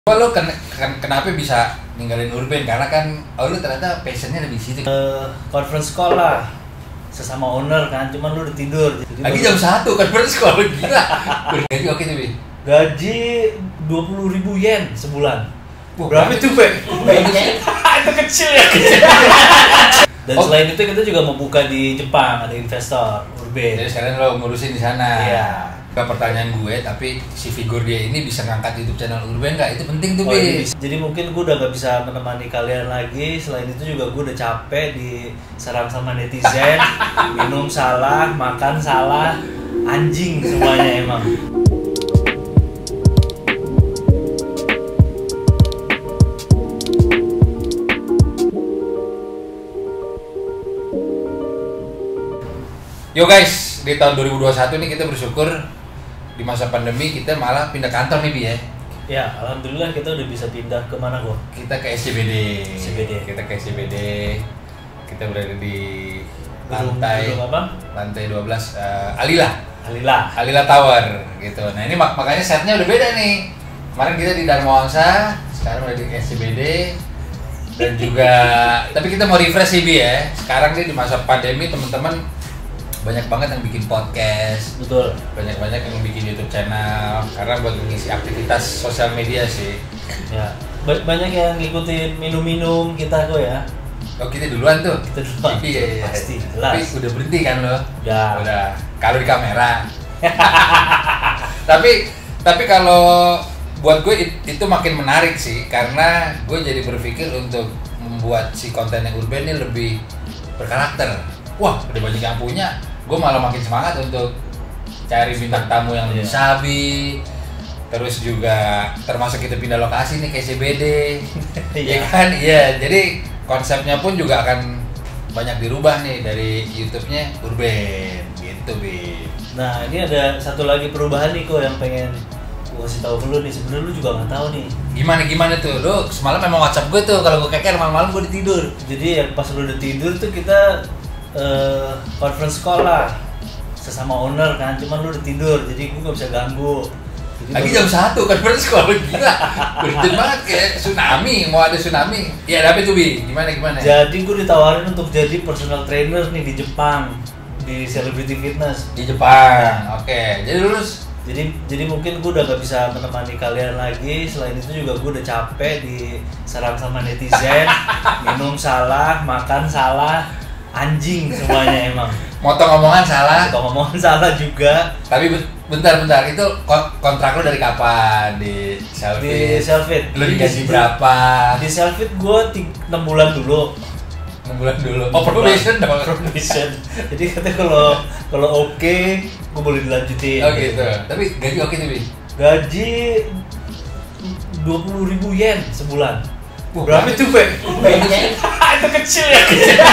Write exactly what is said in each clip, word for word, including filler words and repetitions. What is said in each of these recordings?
Kok lu ken ken kenapa bisa ninggalin Urban? Karena kan oh lu ternyata passionnya lebih situ. Uh, conference call lah sesama owner kan, cuman lu udah tidur. Jadi lagi jam satu conference call, gila. Gaji oke tuh, Bi. Gaji dua puluh ribu yen sebulan. Wah, berapa itu, Be? Itu kecil ya. Dan oh. Selain itu kita juga mau buka di Jepang, ada investor Urban. Jadi sekarang lo ngurusin di sana. Iya. Gak pertanyaan gue, tapi si figur dia ini bisa ngangkat YouTube channel Urban nggak? Itu penting tuh, oh, Bi. Jadi mungkin gue udah gak bisa menemani kalian lagi. Selain itu juga gue udah capek diserang sama netizen. Minum salah, makan salah, anjing semuanya emang. Yo guys, di tahun dua ribu dua puluh satu ini kita bersyukur di masa pandemi kita malah pindah kantor nih, Bi ya. Ya, alhamdulillah kita udah bisa pindah ke mana kok? Kita ke S C B D. S C B D. Kita ke S C B D. Kita berada di lantai Gedung apa? Lantai dua belas uh, Alila. Alila. Alila Tower gitu. Nah, ini mak makanya setnya udah beda nih. Kemarin kita di Dharma Wangsa, sekarang udah di S C B D. Dan juga tapi kita mau refresh sih, Bi ya. Sekarang nih di masa pandemi teman-teman banyak banget yang bikin podcast, betul. Banyak-banyak yang bikin YouTube channel karena buat mengisi aktivitas sosial media sih. Ya, banyak yang ngikutin minum-minum kita kok ya. Oh, kita duluan tuh. Kita duluan. Iya, iya. Pasti. Tapi udah berhenti kan lo? Udah. Udah. Kalau di kamera. tapi tapi kalau buat gue itu makin menarik sih karena gue jadi berpikir untuk membuat si kontennya Urban ini lebih berkarakter. Wah, udah banyak yang punya. Gue malah makin semangat untuk cari bintang tamu yang lebih sabi. Terus juga termasuk kita pindah lokasi nih ke S C B D. Iya kan? Iya, jadi konsepnya pun juga akan banyak dirubah nih dari YouTube-nya Urban gitu, Bi. Nah, ini ada satu lagi perubahan nih kok yang pengen gue kasih tahu ke lu nih. Sebenarnya lu juga nggak tahu nih. Gimana gimana tuh? Lu semalam memang WhatsApp gue tuh kalau gue keker malam-malam gue tidur. Jadi ya pas lu udah tidur tuh kita Uh, conference call lah sesama owner kan, cuman lu udah tidur jadi gue gak bisa ganggu. Jadi lagi jam satu conference call, gila. Urgent banget kayak tsunami, mau ada tsunami. Ya tapi tuh, Bi, gimana gimana? Jadi gue ditawarin untuk jadi personal trainer nih di Jepang, di Celebrity Fitness di Jepang. Oke, okay. Jadi lulus. Jadi jadi mungkin gue udah gak bisa menemani kalian lagi. Selain itu juga gue udah capek diserang sama netizen. Minum salah, makan salah, anjing semuanya emang. Motong omongan salah. Motong omongan salah juga. Tapi bentar-bentar, itu kontrak lo dari kapan di Selfit? Di Selfit. Lo digaji berapa? Di Selfit gue enam bulan dulu. enam bulan dulu. Oh, probation dong. Probation. Jadi katanya kalau kalau oke, okay, gue boleh dilanjutin. Oh gitu. Tapi gaji oke tuh, Bi? Gaji dua puluh ribu yen sebulan. Wah, berapa itu, Be? Itu kecil ya.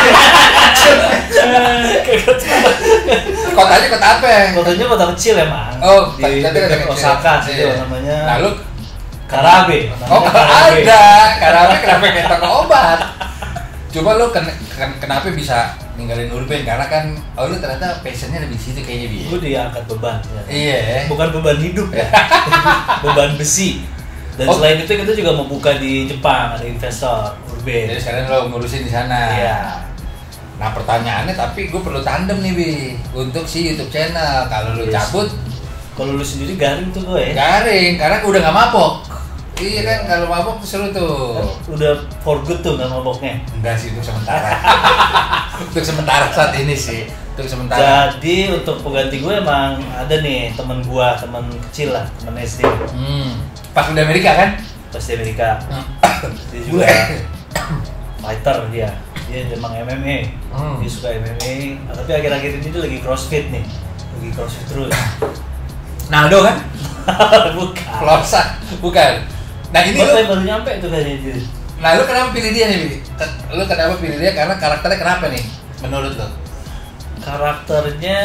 Kotanya kota apa ya? Kotanya kota kecil emang. Oh, di dekat Osaka sih iya. Namanya. Nah, lu Karabe. Oh, Karabe. Ada. Karabe kenapa kayak toko obat? Coba lu ken ken kenapa bisa ninggalin Urban? Karena kan oh lu ternyata passionnya lebih situ kayaknya, Bi. Gue diangkat beban. Ya. Iya. Bukan beban hidup ya. Beban besi. Dan oh. Selain itu kita juga mau buka di Jepang, ada investor Urban. Jadi sekarang lo ngurusin di sana. Iya. Nah pertanyaannya, tapi gue perlu tandem nih, Bi, untuk si YouTube channel. Kalau lo yes. cabut, kalau lo sendiri garing tuh gue ya. Garing, karena udah nggak mabok. Iya kan, kalau mabok seru tuh. Udah for good tuh nggak maboknya? Enggak sih, untuk sementara. Untuk sementara saat ini sih. Untuk sementara. Jadi untuk pengganti gue emang ada nih teman gue, teman kecil lah, teman S D. Hmm. Pas di Amerika kan? Pas di Amerika. Dia juga fighter dia. Dia emang M M A. Hmm. Dia suka M M A. Nah, tapi akhir-akhir ini dia lagi CrossFit nih. Lagi CrossFit terus. Naldo kan? Bukan. Flosa. Bukan. Nah ini baru, lu baru nyampe tuh kayaknya dia. Nah lu kenapa pilih dia nih, Bi? Lu kenapa pilih dia? Karena karakternya kenapa nih? Menurut lu? Karakternya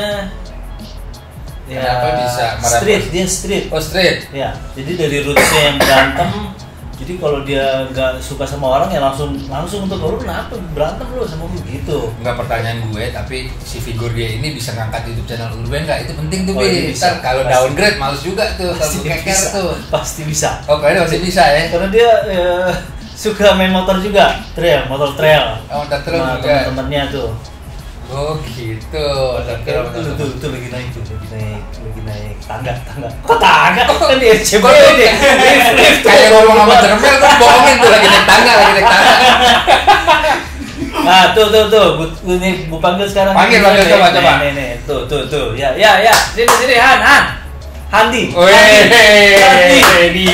ya, kenapa bisa street, dia street. Oh, street. Ya, jadi dari rootsnya yang berantem Jadi kalau dia nggak suka sama orang ya langsung langsung untuk lu kenapa berantem lu sama gue gitu. Enggak, pertanyaan gue, tapi si figur dia ini bisa ngangkat YouTube channel Urban nggak? Itu penting tuh, Oh, Bi. ini bisa. Ntar kalau Pasti. downgrade males juga tuh, kalau Pasti keker bisa. tuh. Pasti bisa. Oh, kayaknya masih bisa ya. Karena dia eh, suka main motor juga, trail, motor trail. Oh, ntar terus Sama juga. teman-temannya tuh. Oh gitu. Ntar Tuh, terus. tuh, tuh, tuh lagi naik tuh, lagi naik, lagi naik tangga, tangga. Kok tangga? Kan dia coba Kok ini. Kayak ngomong sama Jermel tuh bohongin tuh, lagi naik tangga, lagi naik tangga. Nah, tuh tuh tuh, bu, bu, nih, bu panggil sekarang. Panggil, Nih, panggil, nih, coba, nih, coba. Nih, nih, tuh, tuh, tuh, ya, ya, ya, sini, sini, Han, Han, Handi. Weh, Handi. di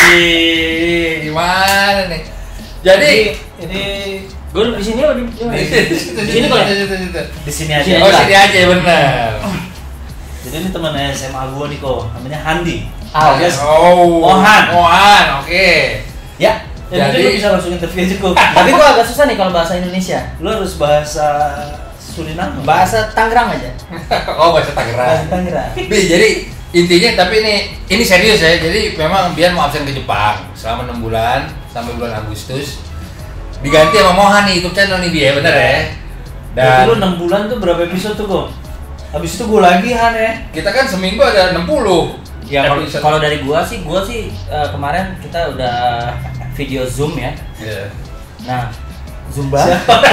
gimana nih? Jadi ini Gue di sini apa di di di sini kok ya? di sini aja. Sini Oh, aja. sini aja bener. Jadi ini teman S M A gua nih kok, namanya Handi. Ah, Alias Oh, Mohan. Mohan, oke. Ya. Ya, Jadi- jadi lu bisa langsung interview aja kok. Tapi gue agak susah nih kalau bahasa Indonesia. Lu harus bahasa Suriname. Bahasa Tangerang aja. Oh, bahasa Tangerang. Bahasa Tangerang. Bi, jadi intinya tapi ini ini serius ya. Jadi memang Bian mau absen ke Jepang selama enam bulan sampai bulan Agustus. Diganti sama Mohan nih YouTube channel nih, Bi, ya bener ya. Dan lu Dan enam bulan tuh berapa episode tuh kok? Habis itu gua lagi Han ya. kita kan seminggu ada enam puluh. Ya kalau episode. kalau dari gua sih, gua sih eh, kemarin kita udah video Zoom ya. Iya. Nah, Zumba.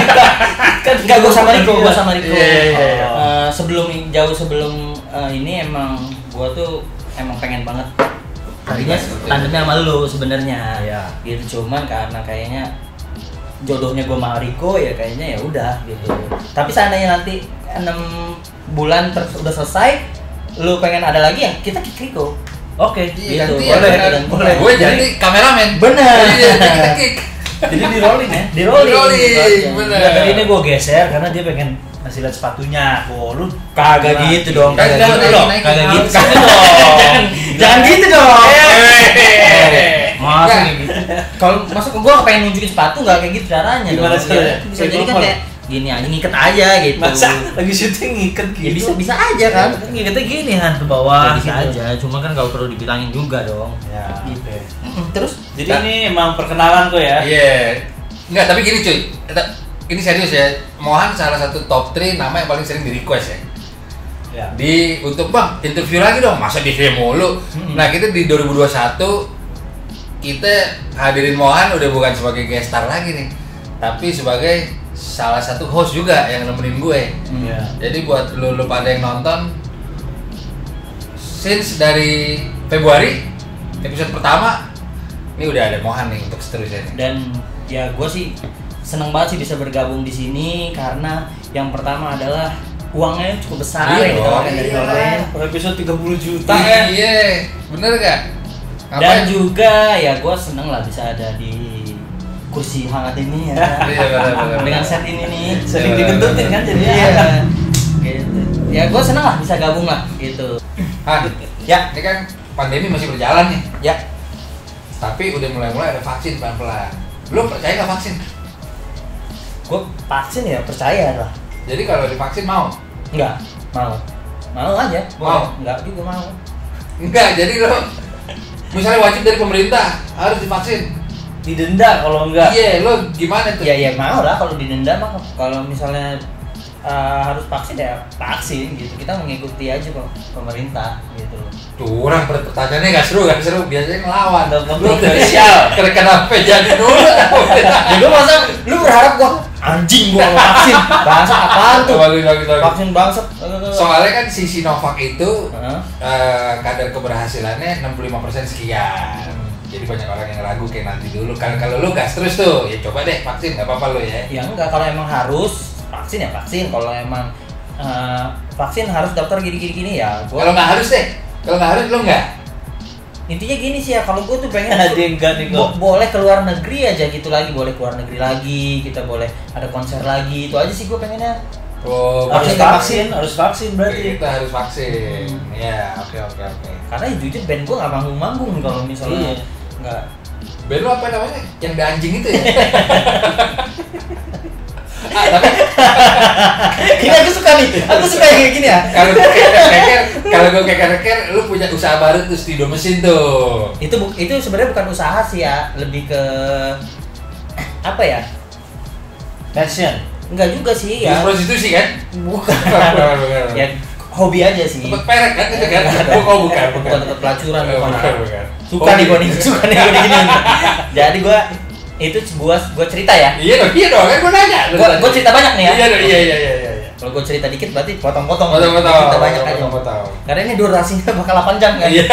Kan Enggak, gua sama Riko, gua sama Riko. Iya, iya, iya. Eh, sebelum jauh sebelum eh, ini emang gua tuh emang pengen banget tadinya tandemnya sama lu sebenarnya. Iya. Gitu, cuman karena kayaknya jodohnya gua sama Riko ya kayaknya ya udah gitu. Tapi seandainya nanti enam bulan terus udah selesai, lu pengen ada lagi ya kita kick Riko. Oke. Iya, Gitu, ganti ya, boleh, bener. dan boleh. Gue jadi kameramen. Bener. Iya, kita kick. Jadi di rolling ya. Di rolling. Di rolling, gitu aja. bener. Nah, tadi ini gua geser karena dia pengen ngasih lihat sepatunya. Oh, lu Kagak Nah, gitu dong, Kan kagak jangan gitu naikin, dong, naikin. kagak gitu, Harus kagak gitu dong. dong. Jangan gitu dong. Hehehe. Masa Nggak. kayak gitu? Kalau masuk ke gua pengen nunjukin sepatu nggak kayak gitu caranya Gimana dong. caranya? Ya, bisa Kayak jadi kan gopol. kayak gini aja ngiket aja gitu. Masa lagi syuting ngiket gitu. Ya bisa bisa aja kan. Ngiketnya gini Han ke bawah. bisa gitu. aja, cuma kan nggak perlu dibilangin juga dong. Ya, Gitu. oke. Mm, Terus Jadi Nah. ini emang perkenalan kok ya. Iya. Enggak, tapi gini cuy. Kita- Ini serius ya. Mohan salah satu top tiga nama yang paling sering di request ya. Ya. Di untuk Bang, interview lagi dong. Masa di V mulu. Mm-mm. Nah, kita di dua ribu dua puluh satu kita hadirin Mohan udah bukan sebagai guest star lagi nih. Tapi sebagai salah satu host juga yang nemenin gue. Iya. Jadi buat lu, lu pada yang nonton, since dari Februari episode pertama ini udah ada Mohan nih untuk seterusnya nih. dan ya gue sih seneng banget sih bisa bergabung di sini karena yang pertama adalah uangnya cukup besar Iya yang dong, ditawarkan dari iyalah. Golden. Per episode tiga puluh juta ya. Iya, bener gak? Dan juga ya gue seneng lah bisa ada di kursi hangat ini ya. Iya, benar-benar. Dengan set ini nih. Sering digentutin kan jadinya. Iya. Gitu. Ya gue seneng lah bisa gabung lah gitu. Han, Ya, ini kan pandemi masih berjalan nih, ya. tapi udah mulai-mulai ada vaksin pelan-pelan. Lu percaya nggak vaksin? Gue vaksin ya percaya lah. Jadi kalau divaksin mau? Enggak, mau. Mau aja. Mau? Enggak juga mau. Enggak, jadi lo misalnya wajib dari pemerintah harus divaksin. Didenda kalau enggak. Iya, lo gimana tuh? Ya ya mau lah kalau didenda mah kalau misalnya eh, harus vaksin ya vaksin gitu. Kita mengikuti aja kok pemerintah gitu. Tuh orang per- pertanyaannya nggak seru, nggak seru. Biasanya ngelawan. Nggak Lu kontroversial. Kira kenapa jadi dulu? Ya gue masa lu berharap gua anjing gua mau vaksin. Bangsa apaan tuh? Bagus, bagus, bagus. Vaksin bangsat. Soalnya kan si Sinovac itu Heeh. eh, kadar keberhasilannya enam puluh lima persen sekian. Jadi banyak orang yang ragu kayak nanti dulu. Kalau kalau lu gas terus tuh, ya coba deh vaksin, nggak apa-apa lo ya. Ya enggak, kalau emang harus vaksin ya vaksin. Kalau emang eh, vaksin harus daftar gini-gini gini ya Kalau gua nggak harus deh, kalau nggak harus lo nggak. intinya gini sih ya, kalau gue tuh pengen Ada yang enggak nih bo- kok. boleh keluar negeri aja gitu lagi, boleh keluar negeri lagi, kita boleh ada konser lagi, itu aja sih gue pengennya. Oh, Harus Vaksin, vaksin, harus vaksin berarti. kita harus vaksin. Ya, oke oke oke. Karena ya jujur band gue nggak manggung-manggung kalau misalnya Iya. nggak. Ben lu apa namanya? Yang ada anjing itu ya? ah, tapi Ini aku suka nih, aku suka yang kayak gini ya. Kalau gue keker-keker, kalau gue keker-keker, lu punya usaha baru tuh studio mesin tuh. Itu bu- itu sebenarnya bukan usaha sih ya, lebih ke apa ya? Passion. Enggak juga sih Ya. ya. Prostitusi kan? Bukan. Bukan, bukan. Ya hobi aja sih. Tempat perek kan itu kan? Bukan. Oh bukan, bukan. Bukan tempat pelacuran, Oh, bukan. bukan, bukan. Suka nih gua nih, suka nih gua gini. Jadi gua itu gua gua cerita ya. Iya dong, iya dong, kan gua nanya. Gua gua cerita banyak nih ya. Iya dong, iya iya iya iya. Kalau gua cerita dikit berarti potong-potong. Potong-potong. Cerita banyak aja. Potong-potong. Karena ini durasinya bakal delapan jam kan. Iya.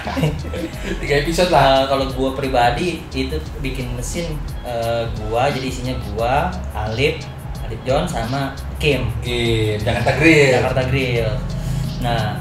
Tiga episode lah. Uh, kalau gua pribadi itu bikin mesin uh, gua jadi isinya gua, Alip, Alip John sama Kim. Kim, Jakarta Grill. Jakarta Grill. Nah,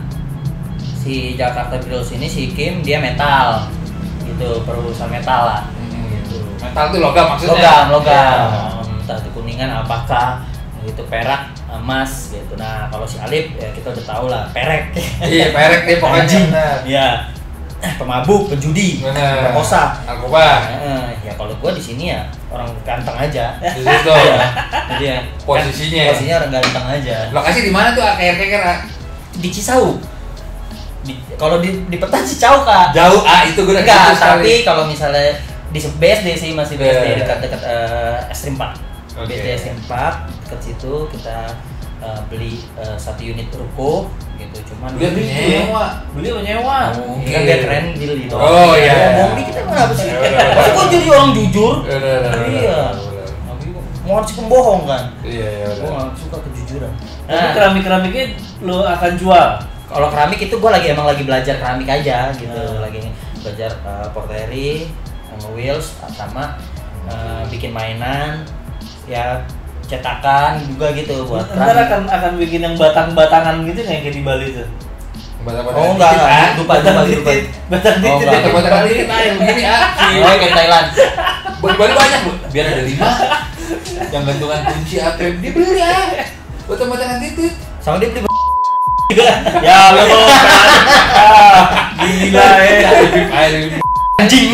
si Jakarta Grill sini si Kim dia metal. Gitu, perusahaan metal lah. Hmm. Metal tuh logam maksudnya. Logam, logam. Entah itu kuningan apakah gitu perak, emas gitu. Nah, kalau si Alip ya kita udah tahu lah, perek. Iya, perek deh pokoknya. Anjing. Benar. Iya. Pemabuk, penjudi, Benar. perkosa. Narkoba. Nah, ya kalau gua di sini ya orang ganteng aja. Di situ. Jadi ya Posisinya. kan, posisinya orang ganteng aja. Lokasi di mana tuh keker-keker? Ah? Di Cisauk. Di, kalau di di peta Cisauk Kak. Jauh ah itu gue udah Enggak, gitu sekali. tapi kalau misalnya di B S D sih masih B S D Yeah. dekat-dekat uh, Stream Park. Oke. B S D Stream Park dekat situ kita uh, beli uh, satu unit ruko gitu. Cuman Dia beli nyewa. Beli apa nyewa? Oh, kan biar keren deal gitu. Oh, iya. Ngomong dikit emang apa sih? Iya, bener, bener. Masa gua jadi orang jujur? Bener, bener, bener, Iya. bener. Mau si pembohong kan? Iya iya. Gua bener. nggak suka kejujuran. Tapi Nah, keramik-keramiknya lo akan jual. kalau keramik itu gua lagi emang lagi belajar keramik aja gitu. Hmm. Lagi belajar uh, porteri sama wheels sama uh, bikin mainan ya cetakan juga gitu buat Ntar keramik. akan akan bikin yang batang-batangan gitu nggak yang kayak di Bali tuh. Batang-batang Oh enggak, dikit, enggak. ah. lupa lupa Batang lupa. titit, batang Oh, titit. enggak. Batang-batang dikit ah yang begini ah. Oh, kayak Thailand. Bali banyak bu, biar ada lima. Yang gantungan kunci apa dia beli ah. Batang-batangan titit. Sama dia beli Ya lo mau kan? Ah, gila eh. Lebih air lebih. anjing.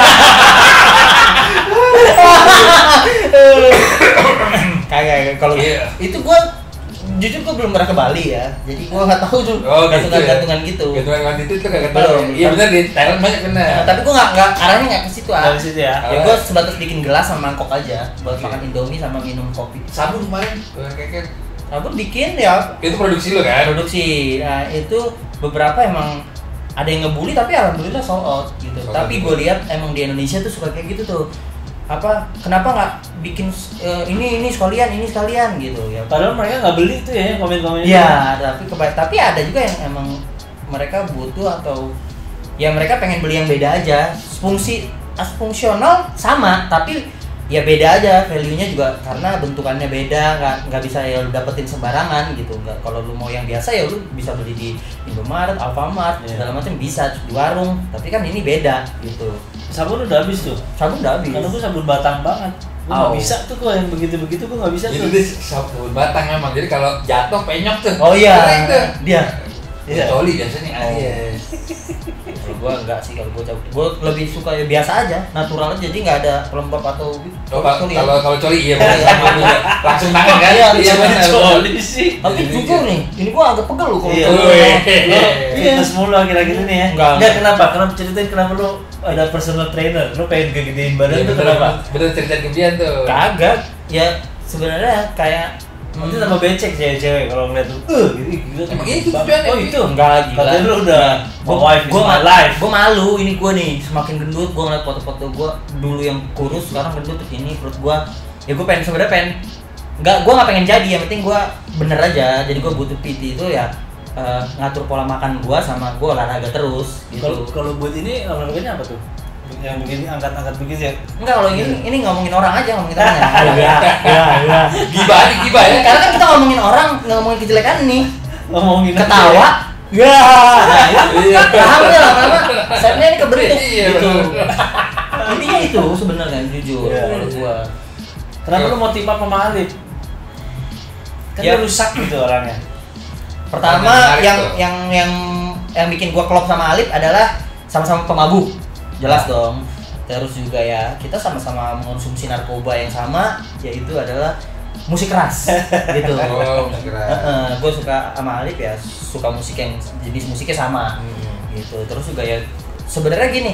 Kayak kalau Iya. itu gua jujur gua belum pernah ke Bali ya. Jadi gua nggak tahu tuh Oh, gitu ya. gantungan-gantungan gitu. Gantungan titit tuh kagak tahu. Belum. Iya benar di Thailand banyak benar. Nah, tapi gua nggak nggak arahnya nggak ke situ ah. Dari situ ya. Ya gua sebatas bikin gelas sama mangkok aja buat Oke. makan Indomie sama minum kopi. Sabun kemarin, keker. Sabun bikin ya Itu produksi lo kan? produksi. Nah, itu beberapa emang ada yang ngebully tapi alhamdulillah sold out gitu. Sold tapi out. gue lihat emang di Indonesia tuh suka kayak gitu tuh. Apa kenapa nggak bikin eh, ini ini sekalian ini sekalian gitu ya. Padahal mereka nggak beli tuh ya komen-komen. Iya, tapi keba- tapi ada juga yang emang mereka butuh atau ya mereka pengen beli yang beda aja. Fungsi as fungsional sama, tapi ya beda aja, value-nya juga karena bentukannya beda, nggak nggak bisa ya lu dapetin sembarangan gitu. Nggak, kalau lu mau yang biasa ya lu bisa beli di Indomaret, Alfamart, Iya. segala macam bisa di warung. Tapi kan ini beda gitu. Sabun udah habis tuh. Sabun udah habis. Karena gue sabun batang banget. Gue nggak Oh. bisa tuh kok yang begitu-begitu gue nggak bisa Itu tuh. dia sabun batang memang. Jadi kalau jatuh penyok tuh. Oh iya, Keren tuh. dia. Iya. Coli biasanya. Oh. Iya. Kalau gua enggak sih, kalau gua cabut. Gua lebih suka ya biasa aja, natural aja, jadi nggak ada pelembab atau Coba sorry, kalau ya. kalau coli iya benar. Langsung tangan kan? Iya, Iya benar. benar. Coli sih. Tapi jujur nih, ini gua agak pegel loh kalau Iya. kalau- Wih. Lo fitness mulu akhir-akhir ini ya? Enggak, enggak. kenapa? Kenapa ceritain kenapa lo ada personal trainer? Lo pengen gedein badan Iya, tuh bener, kenapa? bener cerita kemudian tuh. Kagak. Ya sebenarnya kayak Nanti tambah becek cewek-cewek kalau ngeliat tuh. Eh, gila, gila. Emang itu Bang. tujuannya? Oh itu. enggak lagi. Katanya lu udah my wife is gua, my life. Gua malu ini gua nih, semakin gendut gua ngeliat foto-foto gua dulu yang kurus, sekarang gendut terus ini perut gua. Ya gua pengen sebenarnya pengen enggak, gua nggak pengen jadi, yang penting gua bener aja. Jadi gua butuh P T itu ya eh, ngatur pola makan gua sama gua olahraga terus Kalau gitu. kalau buat ini olahraganya apa tuh? Yang begini angkat-angkat begitu ya? Enggak, kalau ini ini ngomongin orang aja, ngomongin orang ya. Iya, iya, iya. Gibah nih gibah ya. Karena kan kita ngomongin orang, nggak ngomongin kejelekan nih. Ngomongin aja Ketawa. Ya. Nah, itu Iya. paham ya lama-lama. Setnya ini kebentuk Iya, gitu. bener. Intinya itu sebenarnya jujur Iya. menurut gua. Kenapa lu mau team up sama Alif? Kan Ya. lu rusak gitu orangnya. Pertama Menarik yang tuh. yang yang yang bikin gua klop sama Alif adalah sama-sama pemabuk. Jelas dong. Terus juga ya kita sama-sama mengonsumsi narkoba yang sama, yaitu adalah musik keras gitu. Oh, musik keras. Gue suka sama Alif ya, suka musik yang jenis musiknya sama hmm. gitu. Terus juga ya sebenarnya gini,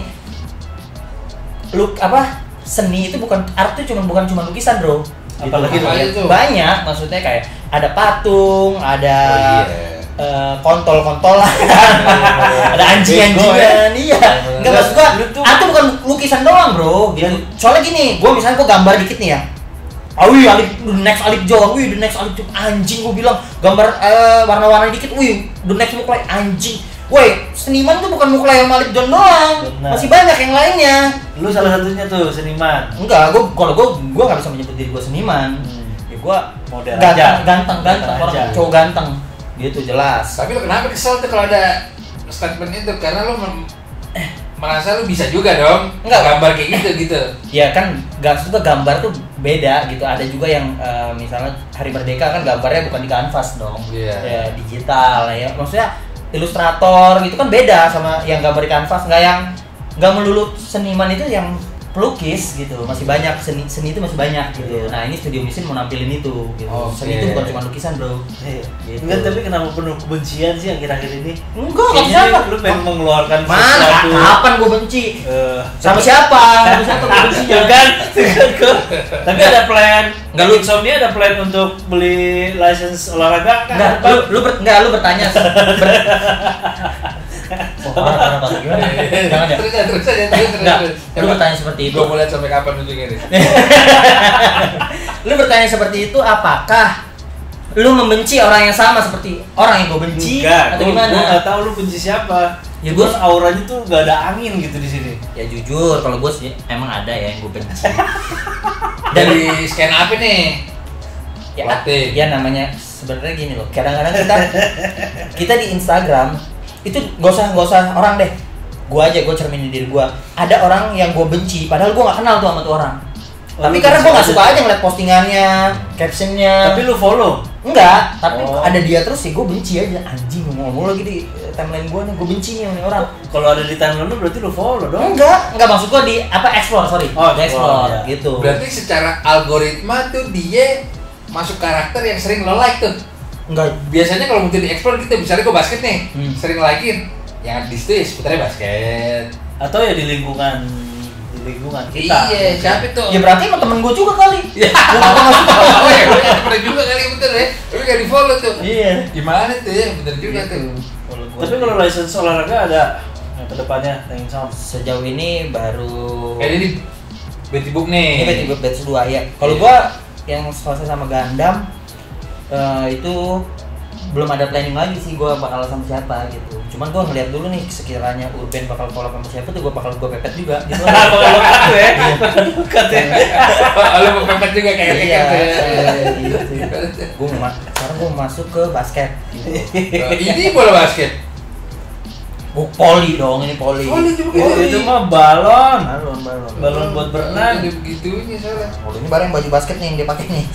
lu apa seni itu bukan art itu cuma bukan cuma lukisan bro. Apalagi gitu. itu? Banyak, maksudnya kayak ada patung, ada oh, iya. uh, kontol-kontolan, ada anjing-anjingan, iya. Enggak maksud gua, art itu bukan lukisan doang bro. Gitu. Soalnya gini, gua misalnya gua gambar dikit nih ya. Wih, Alif, the next Alif Joang, wih, the next Alif Joang, anjing gua bilang gambar uh, warna-warna dikit, wih, the next Muklai, anjing. Woi, seniman tuh bukan Muklai sama Alif John doang, benar. Masih banyak yang lainnya. Lu salah satunya tuh seniman. Enggak, gua kalau gua gua nggak bisa menyebut diri gua seniman. Hmm. Ya gua model ganteng, aja. ganteng, ganteng, orang aja. Cowok ganteng, gitu jelas. Tapi lu kenapa kesel tuh kalau ada statement itu? Karena lu mem- merasa lu bisa juga dong Enggak. gambar kayak gitu gitu. Ya kan, gak suka gambar tuh beda gitu. Ada juga yang uh, misalnya Hari Merdeka kan gambarnya bukan di kanvas dong, yeah. ya digital ya. Maksudnya ilustrator gitu kan beda sama yang gambar di kanvas. Nggak yang nggak melulu seniman itu yang pelukis gitu, masih banyak seni seni itu masih banyak gitu. Nah ini Studio Mesin mau nampilin itu gitu. Okay. Seni itu bukan cuma lukisan bro. Iya. Gitu. Enggak, tapi kenapa penuh kebencian sih akhir-akhir ini? Enggak, nggak Kayaknya siapa. lu pengen mengeluarkan Mana? sesuatu. Kapan gue benci? Uh, Sama siapa? Sama siapa gue benci? Ya kan? Tapi ada plan. Nggak, lu- Insomnia ada plan untuk beli license olahraga kan? Enggak, lu lu ber, enggak lu bertanya. Ber, oh, parah, parah, parah. Gimana? Jangan ya. Terus aja, terus aja, terus terus. Enggak, terus. lu bertanya seperti itu. Gua mau lihat sampai kapan ujungnya nih. Lu bertanya seperti itu, apakah lu membenci orang yang sama seperti orang yang gue benci Enggak, atau gua, gimana? gua nggak tahu lu benci siapa. Ya, Cuman gua- auranya tuh gak ada angin gitu di sini. Ya jujur, kalau gue sih emang ada ya yang gue benci. Dari scan apa nih? ya, Pelatih. ya namanya sebenarnya gini loh. Kadang-kadang kita kita di Instagram itu gak usah gak usah orang deh. Gue aja, gue cerminin diri gue. Ada orang yang gue benci, padahal gue gak kenal tuh sama tuh orang. Oh, Tapi lu karena benci gue gak aja suka tuh. aja ngeliat postingannya, captionnya. Tapi lu follow. Enggak, tapi Oh. ada dia terus sih gue benci aja. Anjing ngomong lagi di timeline gue nih, gue benci nih sama nih orang. Kalau ada di timeline lu berarti lu follow dong. Enggak, enggak maksud gue di apa explore, sorry. Oh, Di explore explore, ya. gitu. Berarti secara algoritma tuh dia masuk karakter yang sering lo like tuh. Enggak. Biasanya kalau muncul di explore gitu, misalnya gue basket nih, Hmm. sering likein yang di situ ya seputarnya basket. Atau ya di lingkungan di lingkungan kita. Iya, siapa itu? Ya berarti emang temen gue juga kali. Ya. Gua nggak suka. Oh ya, gue pernah juga kali bener ya. Tapi gak di follow tuh. Iya. Gimana tuh ya, bener juga tuh. Kalau gua Tapi kalau license olahraga ada yang kedepannya thank you. sejauh ini baru Kayak ini Betty Book nih. ini Betty Boop batch dua ya. Kalau Iya. gua yang selesai sama Gundam eh, itu belum ada planning lagi sih gua bakal sama siapa gitu. Cuman gua ngeliat dulu nih sekiranya Urban bakal collab sama siapa tuh gua bakal gua pepet juga gitu. Kalau aku ya. Bukan ya. Oh, lu mau pepet juga kayak Iya, kayak iya, gitu. Gua mau ma- sekarang gua masuk ke basket gitu. Oh, ini bola basket. Gua poli dong, ini poli. Poli juga. Itu, itu mah balon. Balon, balon. Balon buat berenang. Ada begitunya soalnya. Oh, ini bareng baju basketnya yang dia pakai nih.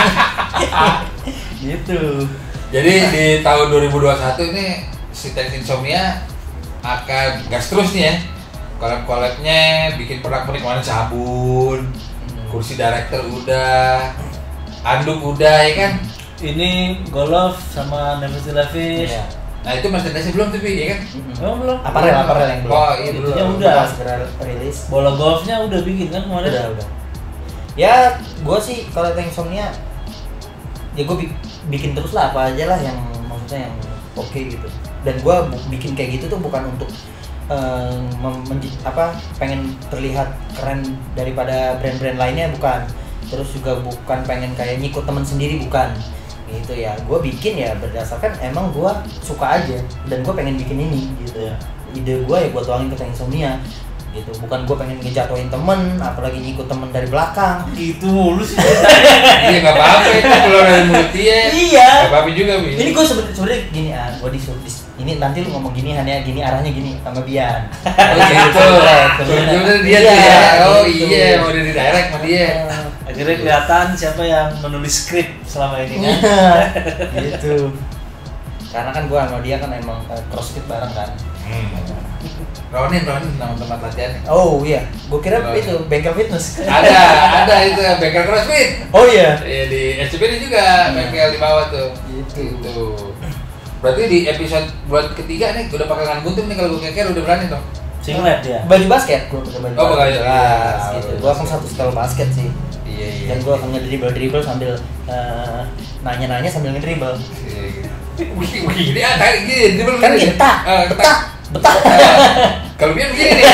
Gitu. Jadi di tahun dua ribu dua puluh satu ini si Thanks Insomnia akan gas terus nih ya. Collab-collabnya bikin pernak-pernik kemarin sabun, kursi director udah, anduk udah ya kan. Ini golf sama Never Still Lavish. Iya. Nah itu merchandise belum tapi ya kan. Oh, belum. Aparel, aparel yang belum. Oh iya belum. Itunya udah. segera rilis. Bola golfnya udah bikin kan kemarin? Udah, udah. Ya, gue sih kalau Thanks Insomnia ya gue bikin terus lah apa aja lah yang maksudnya yang oke gitu. Dan gue bikin kayak gitu tuh bukan untuk eh, mem- menji- apa pengen terlihat keren daripada brand-brand lainnya, bukan. Terus juga bukan pengen kayak nyikut temen sendiri, bukan gitu ya. Gue bikin ya berdasarkan emang gue suka aja dan gue pengen bikin ini gitu ya. Ide gue ya gue tuangin ke Thanks Insomnia gitu, bukan gue pengen ngejatuhin temen apalagi nyikut temen dari belakang. Gitu mulu sih. Iya nggak apa-apa itu keluar dari mulut dia. Iya. Nggak apa-apa juga Bi. Ini gue sebenarnya sebenarnya gini ah, gue disuruh dis- ini nanti lu ngomong gini hanya gini arahnya gini sama Bian. Oh gitu. Sebenarnya dia tuh ya. Oh iya mau di direct sama dia. Akhirnya kelihatan siapa yang menulis skrip selama ini kan. Iya, gitu. Karena kan gue sama dia kan emang uh, crossfit bareng kan. Hmm. Ronin, Ronin nama tempat latihannya. Oh iya, gue kira Oh, itu bengkel fitness. Ada, ada itu bengkel CrossFit. Oh iya. Iya di S C B D juga bengkel di bawah tuh. Gitu. Gitu. Berarti di episode buat ketiga nih udah pakai lengan buntung nih kalau gue keker udah berani dong. Singlet ya. Baju basket, gue pakai baju Oh, pakai baju basket. basket. Gitu. Gue akan satu setel basket sih. Iya iya. Dan gue akan ngedribble dribble sambil eh, nanya-nanya sambil ngedribble. Wih, wih, ini ada gini, dribble Kan begini. betah, Eh, betah, betah. Kalau dia begini nih.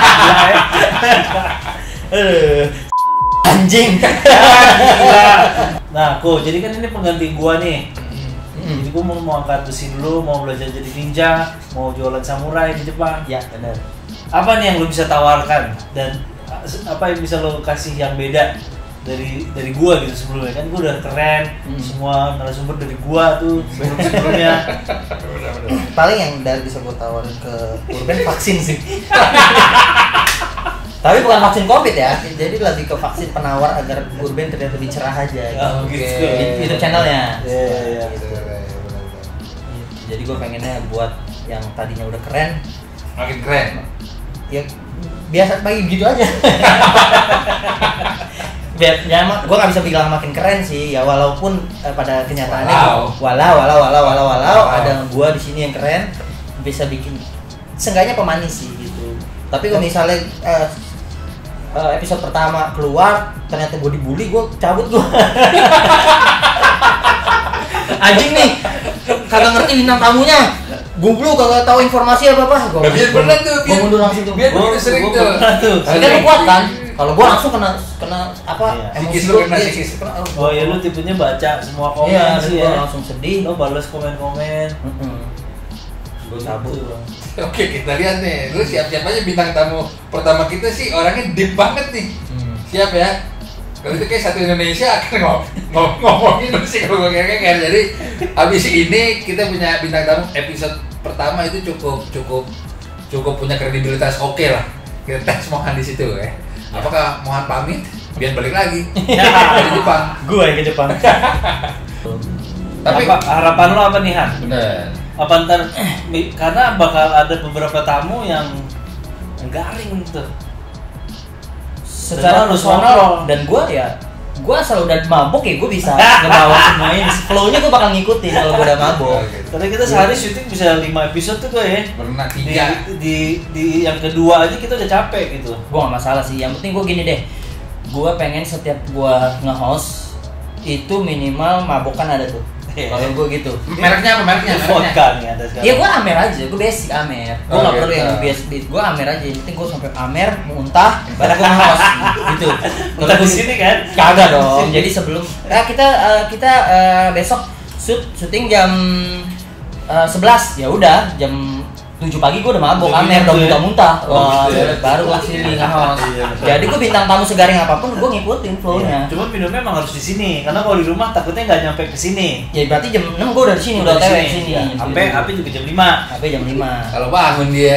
Eh, anjing. Nah, kok jadi kan ini pengganti gua nih. Hmm. Jadi gua mau mau angkat besi dulu, mau belajar jadi ninja, mau jualan samurai di Jepang. Ya benar. Apa nih yang lu bisa tawarkan dan uh, apa yang bisa lo kasih yang beda dari dari gua gitu sebelumnya? Kan gua udah keren, Hmm. semua narasumber dari gua tuh sebelum sebelumnya. Paling yang dari bisa gue tawarin ke Urban vaksin sih. Tapi bukan vaksin COVID ya, jadi lebih ke vaksin penawar agar Urban terlihat lebih cerah aja. Oh, Gitu. gitu. Di YouTube channelnya. Iya, iya, iya. Gitu. Jadi gue pengennya buat yang tadinya udah keren, Makin keren. ya biasa pagi gitu aja. Biar ya, gue nggak bisa bilang makin keren sih ya, walaupun eh, pada kenyataannya Walau. walau walau walau walau walau Walau. ada gue di sini yang keren, bisa bikin seenggaknya pemanis sih gitu. Tapi kalau misalnya eh, eh, episode pertama keluar ternyata gue dibully, gue cabut gue. Anjing nih, kagak ngerti bintang tamunya, goblok kagak tahu informasi apa apa. Gue Biar pernah tuh, gue biar- mundur langsung tuh. biar Gua- begitu sering gua tuh. pernah tuh. Tapi kan lu kuat kan? Kalau gua langsung kena kena apa? Iya. Emosi Psikis lu gua, kena, iya, psikis. kena. Oh ya lu tipenya baca semua komen Iya, sih gua ya. langsung sedih. Lo balas komen-komen. Heeh. Gua cabut. Gitu. Oke, kita lihat nih. Lu siap-siap aja bintang tamu pertama kita sih orangnya deep banget nih. Hmm. Siap ya? Kalau itu kayak satu Indonesia akan ngom ngom ngomongin sih kalau gue kayak jadi abis ini kita punya bintang tamu episode pertama itu cukup cukup cukup punya kredibilitas oke lah. Kita tes Mohan di situ ya. Apakah Mohan pamit biar balik lagi dari Jepang? Gua yang ke Jepang. Tapi apa, harapan lo apa nih Han? bener. Apa ntar mi- karena bakal ada beberapa tamu yang garing tuh. Secara Dan harus personal ngobrol. dan gua ya gua asal udah mabuk ya gua bisa ngebawa semua ini. Flow-nya gua bakal ngikutin kalau gua udah mabuk. Karena kita sehari syuting bisa lima episode tuh tuh ya. Pernah Di, tiga. di, di yang kedua aja kita udah capek gitu. Gua gak masalah sih, yang penting gua gini deh. Gua pengen setiap gua nge-host itu minimal mabokan ada tuh. Kalau gua gitu. Mereknya apa mereknya? Ini Mereknya? vodka nih ada sekarang. Ya gua amer aja, gua basic amer. Gua Oh, nggak perlu gitu. yang biasa beat, gua amer aja. Yang penting gua sampai amer, muntah, baru gua nge-host gitu. Kita di sini kan? Kagak dong. Jadi sebelum eh, kita eh, kita eh, besok shoot syuting jam eh, sebelas, ya udah jam tujuh pagi gua udah mabok Udah amer, gitu udah ya? muntah-muntah. Oh, Wah, gitu ya? baru lah sini nge-host. Iya, betul. Jadi gua bintang tamu segaring apapun gua ngikutin flow-nya. Cuma minumnya emang harus di sini karena kalau di rumah takutnya nggak nyampe ke sini. Ya berarti jam enam gua udah di sini, udah Di tewe sini. Ya, sampai api juga jam lima. Sampai jam lima. Kalau bangun dia.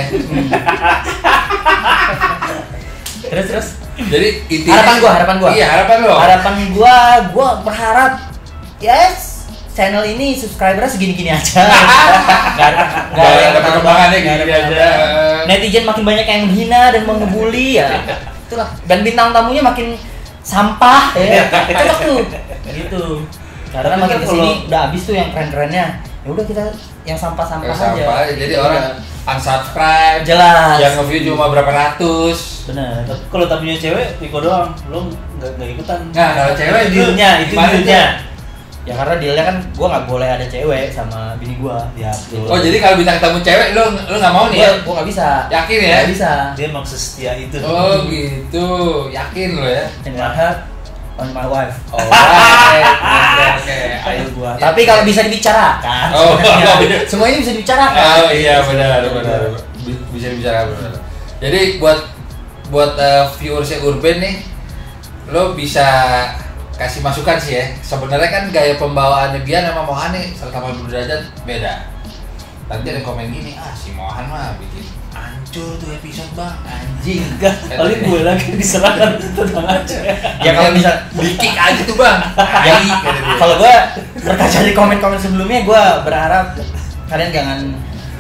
Terus terus Jadi intinya harapan gua, harapan gua. Iya, harapan lo. Harapan gua, gua berharap yes channel ini subscribernya segini-gini aja. Gak ada, Gak ada perkembangannya nggak ada gini aja. perkembangan. Netizen makin banyak yang menghina dan mengebully ya. Itulah. Dan bintang tamunya makin sampah ya. Cocok tuh. Gitu. Karena Tapi makin kan kesini kalau- udah habis tuh yang keren-kerennya. Ya udah kita yang sampah-sampah Kayak aja. sampah, jadi Ya orang udah. unsubscribe, Jelas. yang nge-view cuma berapa ratus. Bener. Tapi kalau tamunya cewek, Riko doang, lo nggak nggak ikutan. Nah, kalau cewek itu dealnya, itu gimana dealnya. Ya karena dealnya kan gua nggak boleh ada cewek sama bini gua. Ya, betul. Oh, jadi kalau bintang tamu cewek lo lo nggak mau nih Gua ya? gua nggak bisa. Yakin ya? Nggak bisa. Dia emang sesetia itu. Oh, gitu. Yakin lo ya? In my heart, on my wife. Alright. Oke, oke. Ayo gua. Ya. Tapi kalau bisa dibicarakan, Oh, sebenarnya, oh, iya. semua ini bisa dibicarakan. Oh iya benar benar. Bi- Bisa bicara benar. Jadi buat buat uh, viewersnya Urban nih, lo bisa kasih masukan sih ya. Sebenarnya kan gaya pembawaannya Bian sama Mohan nih seratus delapan puluh derajat beda. Nanti ada komen gini, ah si Mohan mah bikin hancur tuh episode bang, anjing. Enggak, kali gue lagi diserahkan tenang aja. Ya kalau bisa di kick aja tuh bang. ya, Tai, kata dia. kalau gua berkaca dari komen-komen sebelumnya, gua berharap kalian jangan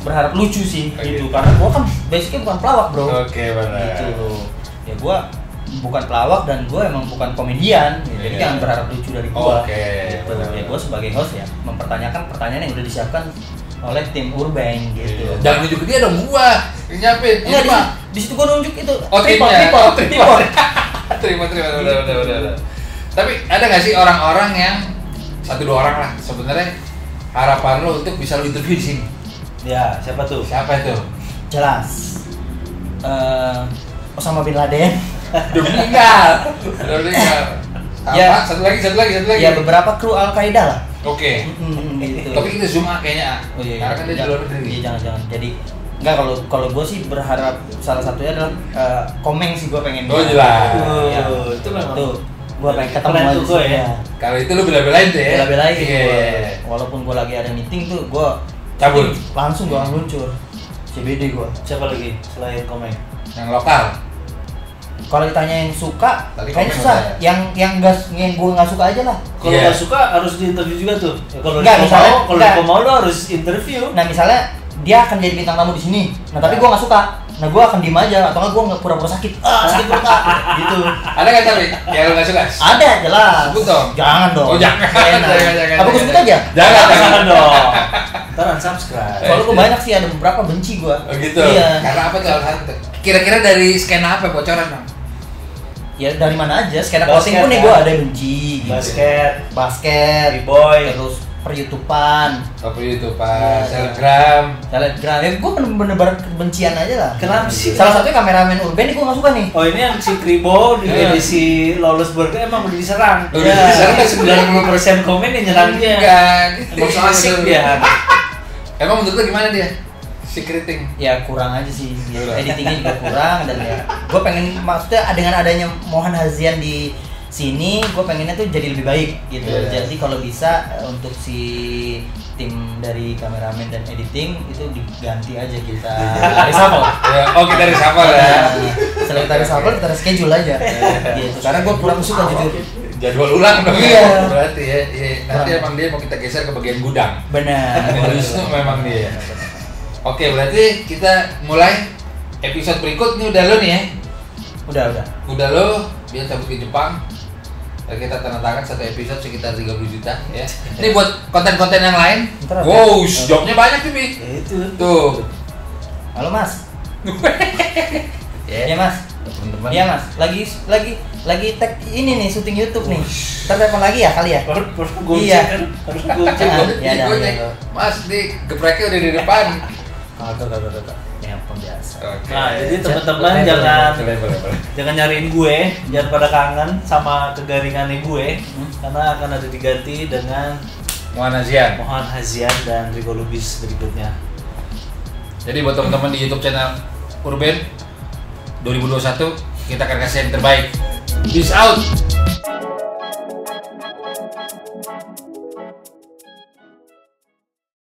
berharap lucu sih Oh, gitu gitu. karena gua kan basicnya bukan pelawak bro. Oke, benar. Gitu loh. Ya gua bukan pelawak dan gua emang bukan komedian. Gitu. Jadi Iya. jangan berharap lucu dari gua. Oke, Gitu. benar. Ya gua sebagai host ya mempertanyakan pertanyaan yang udah disiapkan oleh tim Urban gitu. Iya. Jangan nunjuk ke dia dong, gua yang nyiapin. Enggak, Ini di, mah. di situ gua nunjuk itu. Oh, tripod, timnya. tripod, Oh, tripod. terima, terima, udah, udah, udah, udah. Tapi ada nggak sih orang-orang yang satu dua orang lah sebenarnya harapan lo untuk bisa lo interview di sini? Ya, siapa tuh? Siapa itu? Jelas. Eh, Osama bin Laden. Udah meninggal. Udah meninggal. Apa? Ya. Satu lagi, satu lagi, satu lagi. Ya beberapa kru Al Qaeda lah. Oke. Hmm, gitu. Tapi kita zoom ah kayaknya. Oh iya, Karena kan dia di jangan, luar negeri. iya, jangan jangan. Jadi enggak kalau kalau gue sih berharap salah satunya adalah eh, Komeng sih gue pengen. Oh, jelas. Iya. Oh, itu memang. Tuh, gue pengen ketemu Keren aja tuh gua sih, ya. Kalau itu lo bela-belain tuh ya. Bela-belain Iya. gua. Walaupun gue lagi ada meeting tuh, gue Cabut. langsung gue luncur. C B D gue. Siapa lagi selain Komeng? Yang lokal. Kalau ditanya yang suka, Tadi kayaknya Komeng susah. udah. Yang yang gas yang gue nggak suka aja lah. Kalau Iya. nggak suka harus diinterview juga tuh. Ya, kalau Nggak, Niko misalnya- mau, kalau nggak. Niko mau lo harus interview. Nah misalnya dia akan jadi bintang tamu di sini. Nah tapi gue nggak suka. Nah gue akan diem aja atau nggak gue nggak pura-pura sakit. Ah sakit perut ah. Gitu. Ada nggak tapi? Yang lo nggak suka? Ada jelas. Sebut dong. Jangan dong. Oh, jangan. Nggak enak. Jangan, jangan, Apa gue jangan. sebut aja? Jangan, jangan. Jangan dong. Ntar unsubscribe. Soalnya gue banyak sih ada beberapa benci gue. Oh gitu. Iya. Karena apa tuh alasan tuh? Kira-kira dari skena apa bocoran bang? Ya dari mana aja. Skena Basket, clothing pun nih kan? gue ada benci. Gitu. Basket, Basket. B-boy. Terus per-YouTubean. Apa itu Iya. pak? Selebgram. Telegram. Ya gue bener-bener kebencian aja lah. Kenapa sih? Salah satunya kameramen Urban nih gue nggak suka nih. Oh ini yang si Kribo di Iya. edisi Lawless Burger emang udah diserang. Udah Ya, diserang, sembilan puluh persen komen yang nyerang dia. Enggak. Emang so asik dia. Emang menurut lo gimana dia? Secreting. Ya kurang aja sih, Kurang. editingnya juga kurang dan ya gue pengen maksudnya dengan adanya Mohan Hazian di sini gue pengennya tuh jadi lebih baik gitu. Iya. Jadi kalau bisa eh, untuk si tim dari kameramen dan editing itu diganti aja kita reshuffle. Ya, oh kita reshuffle ya. Nah, setelah kita reshuffle kita reschedule aja gitu karena gue kurang suka jujur. Jadwal ulang dong. Iya. Berarti ya. Iya. Nanti Kurang. emang dia mau kita geser ke bagian gudang. Benar. Harus tuh memang dia. Oke, berarti kita mulai episode berikut ini udah lo nih ya. Udah udah. Udah lo, dia cabut ke Jepang. Dan kita tanda tangan satu episode sekitar tiga puluh juta ya. Ini buat konten-konten yang lain. Ntar ada- Wow, jobnya banyak tuh, Bi. Ya itu. Tuh. Halo Mas. Ya, Ya Mas. teman-teman. Iya Mas, lagi lagi lagi tag ini nih syuting YouTube nih. Ntar telepon lagi ya kali ya. Baru baru gue Iya. kan. Baru gue cek. Ah, Gua- ya dah, gua ya cek, dah. Mas, di gepreknya udah di depan. Kagak kagak kagak. Yang pembiasa. Oke. Nah, jadi Cek, teman-teman boleh, jangan Boleh, boleh, boleh. jangan nyariin gue, jangan pada kangen sama kegaringannya gue, Hmm. karena akan ada diganti dengan Muhammad Hazian. Mohan Hazian dan Rigo Lubis berikutnya. Jadi buat teman-teman di YouTube channel Urban dua ribu dua puluh satu kita akan kasih yang terbaik. Peace out.